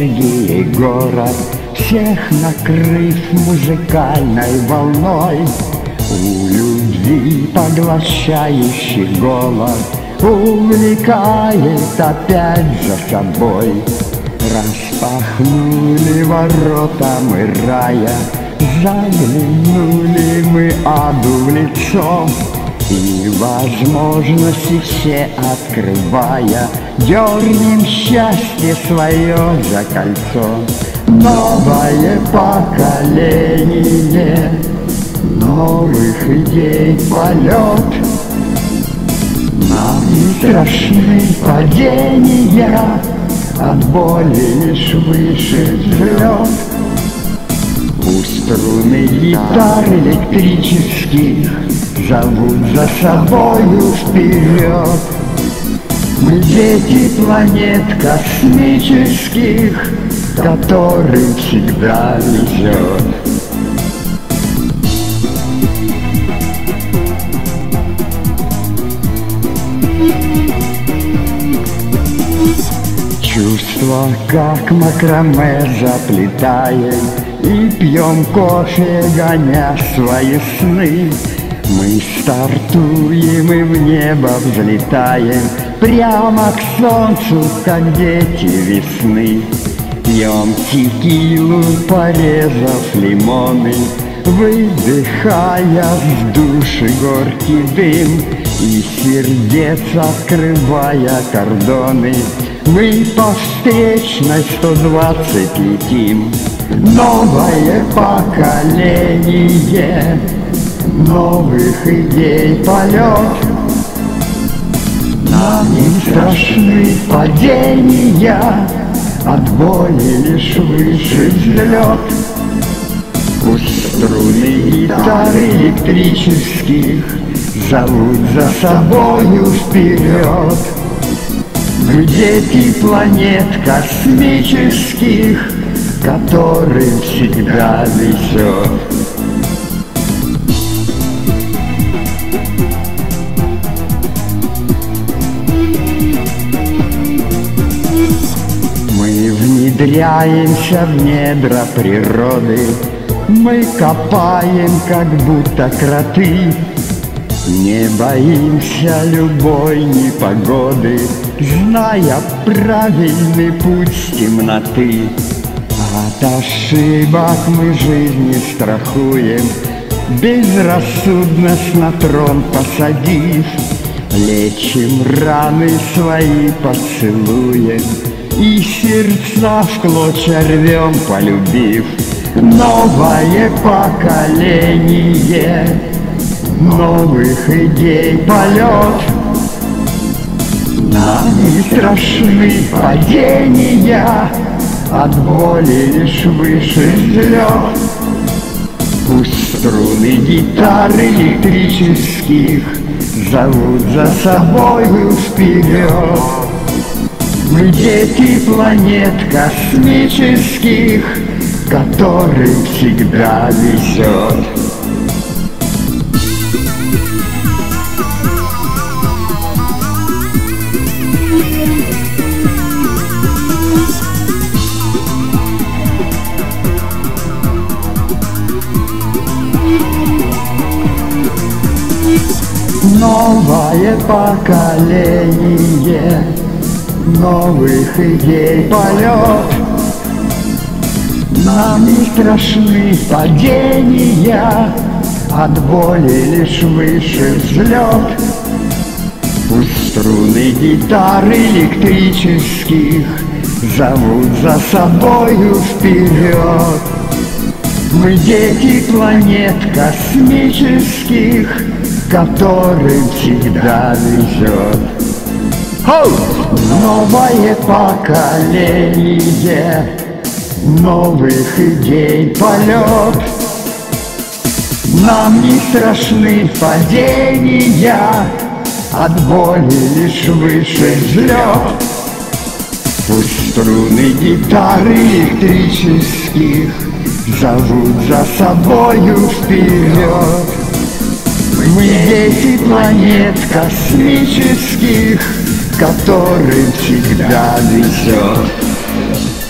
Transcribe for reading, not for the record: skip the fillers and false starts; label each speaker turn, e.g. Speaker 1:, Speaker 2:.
Speaker 1: энергии город, всех накрыв музыкальной волной. У любви поглощающий голод увлекает опять за собой. Распахнули ворота мы рая, заглянули мы аду в лицо. И возможности все открывая, дернем счастье свое за кольцо. Новое поколение новых идей полет. Нам не страшны падения, от боли лишь выше взлет. У струны гитар электрических зовут за собою вперед. Мы дети планет космических, которым всегда везет. Чувства, как макраме, заплетаем и пьем кофе, гоня свои сны. Мы стартуем и в небо взлетаем, прямо к солнцу, как дети весны. Пьем текилу, порезав лимоны, выдыхая в души горький дым. И сердец открывая кордоны, мы по встречной 120 летим. Новое поколение новых идей полет. Нам не страшны падения, от боли лишь выше взлет. У струны гитар электрических зовут за собою вперед. Мы дети планет космических, которым всегда везет. Мы внедряемся в недра природы, мы копаем, как будто кроты. Не боимся любой непогоды, зная правильный путь с темноты. От ошибок мы жизни страхуем, безрассудность на трон посадив. Лечим раны свои поцелуем и сердца в клочья рвем, полюбив. Новое поколение новых идей полет. Нам не страшны падения, от боли лишь выше взлет. У струны гитар электрических зовут за собою вперед. Мы дети планет космических, которым всегда везет. Новое поколение новых идей полет. Нам не страшны падения, от боли лишь выше взлет. У струны гитар электрических зовут за собою вперед. Мы дети планет космических, которым всегда везет. Новое поколение новых идей полет. Нам не страшны падения, от боли лишь выше взлет. У струны гитар электрических зовут за собою вперед. Мы дети планет космических, которым всегда везет.